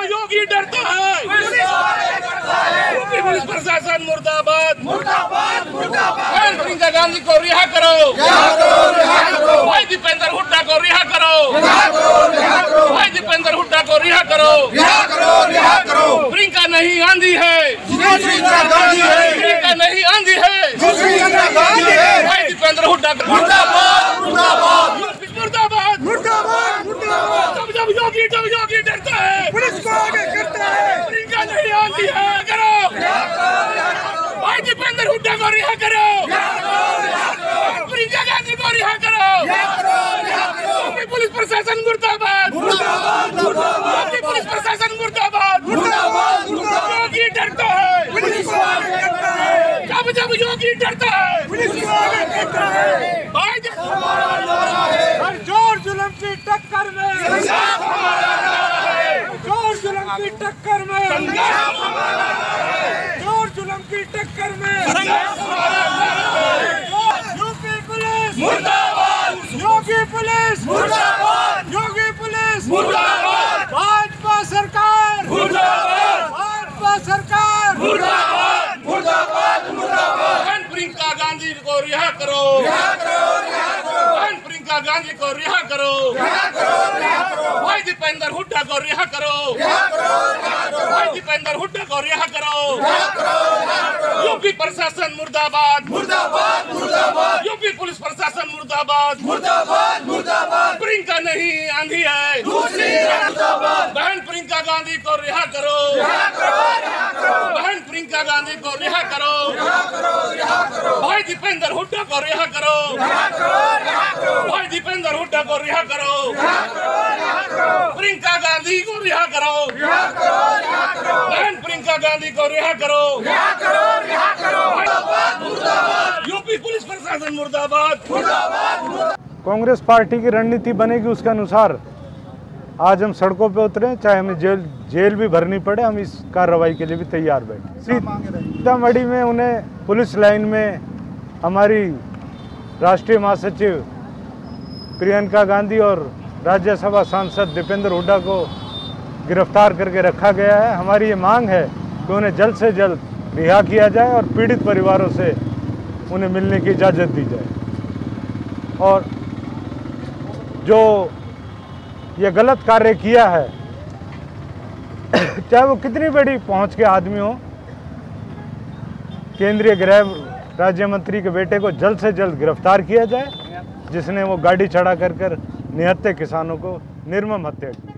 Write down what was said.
योगी डरता है, UP police प्रशासन मुर्दाबाद, मुर्दाबाद, मुर्दाबाद। प्रियंका गांधी को रिहा करो, भाई दीपेंद्र हुड्डा को रिहा करो, भाई दीपेंद्र हुड्डा को रिहा करो, प्रियंका नहीं आंधी है, प्रियंका नहीं आंधी है, भाई दीपेंद्र हुड्डा मुर्दाबाद, मुर्दाबाद, मुर्दाबाद, मुर्दाबाद, मुर्दाबाद। जब योगी डरता है, पुलिस को आगे करता है, प्रियंका नहीं आंधी है, करो, भाई दीपेंद्र हुड्डा को रिहा करो, प्रियंका गांधी को रिहा करो, यूपी पुलिस प्रशासन मुर्दाबाद, मुर्दाबाद, मुर्दाबाद, यूपी पुलिस प्रशासन मुर्दाबाद, मुर्दाबाद, मुर्दाबाद। योगी डरता है, पुलिस को आगे करता है, जब योगी डरता है, पुलिस को आगे करता है। हर जोर जुल्म की टक्कर में, जोर जुल्म की टक्कर में, जोर जुल्म की टक्कर में, यूपी पुलिस मुर्दाबाद, योगी पुलिस मुर्दाबाद, योगी पुलिस मुर्दाबाद, भाजपा सरकार मुर्दाबाद, भाजपा सरकार मुर्दाबाद, मुर्दाबाद, मुर्दाबाद। प्रियंका गांधी को रिहा करो, प्रियंका गांधी को रिहा करो, भाई दीपेंद्र हुड्डा को रिहा करो, भाई दीपेंद्र हुड्डा को रिहा करो, यूपी प्रशासन मुर्दाबाद, मुर्दाबाद, मुर्दाबाद, यूपी पुलिस प्रशासन मुर्दाबाद, मुर्दाबाद, मुर्दाबाद। प्रियंका नहीं आंधी है, बहन प्रियंका गांधी को रिहा करो, बहन प्रियंका गांधी को रिहा करो, भाई दीपेंद्र हुड्डा को रिहा करो, भाई दीपेंद्र हुड्डा को रिहा करो, प्रियंका गांधी को रिहा करो, बहन प्रियंका गांधी को रिहा करो, यूपी पुलिस प्रशासन मुर्दाबाद, मुर्दाबाद। कांग्रेस पार्टी की रणनीति बनेगी उसके अनुसार आज हम सड़कों पे उतरे, चाहे हमें जेल भी भरनी पड़े, हम इस कार्रवाई के लिए भी तैयार बैठे। सीतामढ़ी में उन्हें पुलिस लाइन में हमारी राष्ट्रीय महासचिव प्रियंका गांधी और राज्यसभा सांसद दीपेंद्र हुड्डा को गिरफ्तार करके रखा गया है। हमारी ये मांग है कि उन्हें जल्द से जल्द रिहा किया जाए और पीड़ित परिवारों से उन्हें मिलने की इजाज़त दी जाए। और जो ये गलत कार्य किया है, चाहे वो कितनी बड़ी पहुंच के आदमी हो, केंद्रीय गृह राज्य मंत्री के बेटे को जल्द से जल्द गिरफ्तार किया जाए, जिसने वो गाड़ी चढ़ा कर निहत्थे किसानों को निर्मम हत्या की।